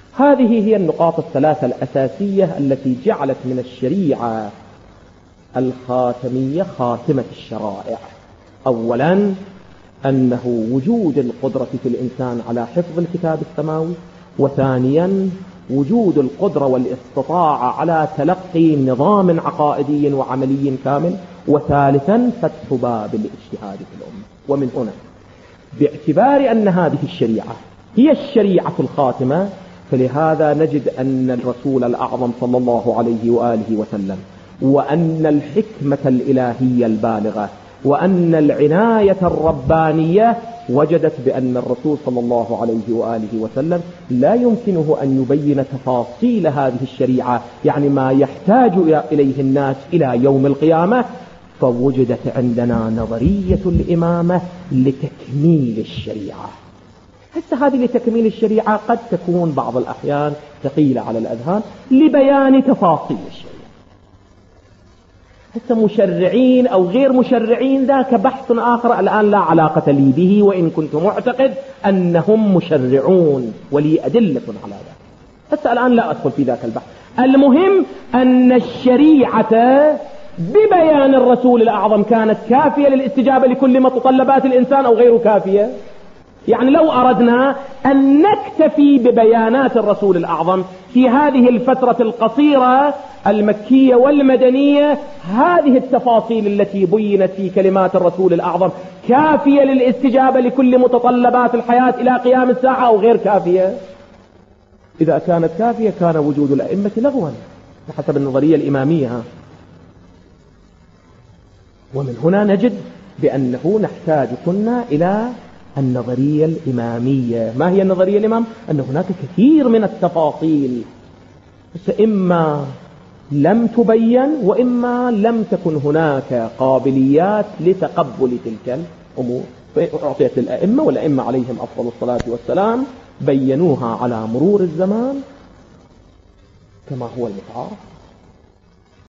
هذه هي النقاط الثلاثة الأساسية التي جعلت من الشريعة الخاتمية خاتمة الشرائع. أولا أنه وجود القدرة في الإنسان على حفظ الكتاب السماوي، وثانيا وجود القدرة والاستطاعة على تلقي نظام عقائدي وعملي كامل، وثالثا فتح باب الاجتهاد في الأمة. ومن هنا باعتبار أن هذه الشريعة هي الشريعة الخاتمة، فلهذا نجد أن الرسول الأعظم صلى الله عليه وآله وسلم، وأن الحكمة الإلهية البالغة، وأن العناية الربانية وجدت بأن الرسول صلى الله عليه وآله وسلم لا يمكنه أن يبين تفاصيل هذه الشريعة، يعني ما يحتاج إليه الناس إلى يوم القيامة، فوجدت عندنا نظرية الإمامة لتكميل الشريعة. حتى هذه لتكميل الشريعة قد تكون بعض الأحيان ثقيلة على الأذهان لبيان تفاصيل الشريعة. حتى مشرعين أو غير مشرعين ذاك بحث آخر الآن لا علاقة لي به، وإن كنت معتقد أنهم مشرعون ولي أدلة على ذلك، حتى الآن لا أدخل في ذاك البحث. المهم أن الشريعة ببيان الرسول الأعظم كانت كافية للاستجابة لكل متطلبات الإنسان أو غير كافية. يعني لو أردنا أن نكتفي ببيانات الرسول الأعظم في هذه الفترة القصيرة المكية والمدنية، هذه التفاصيل التي بينت في كلمات الرسول الأعظم كافية للاستجابة لكل متطلبات الحياة إلى قيام الساعة أو غير كافية؟ إذا كانت كافية كان وجود الأئمة لغوا بحسب النظرية الإمامية. ومن هنا نجد بأنه نحتاج كنا إلى النظرية الإمامية. ما هي النظرية الإمام؟ أن هناك كثير من التفاصيل إما لم تبين، وإما لم تكن هناك قابليات لتقبل تلك الأمور، فأعطيت للأئمة، والأئمة عليهم أفضل الصلاة والسلام بينوها على مرور الزمان كما هو المتعارف.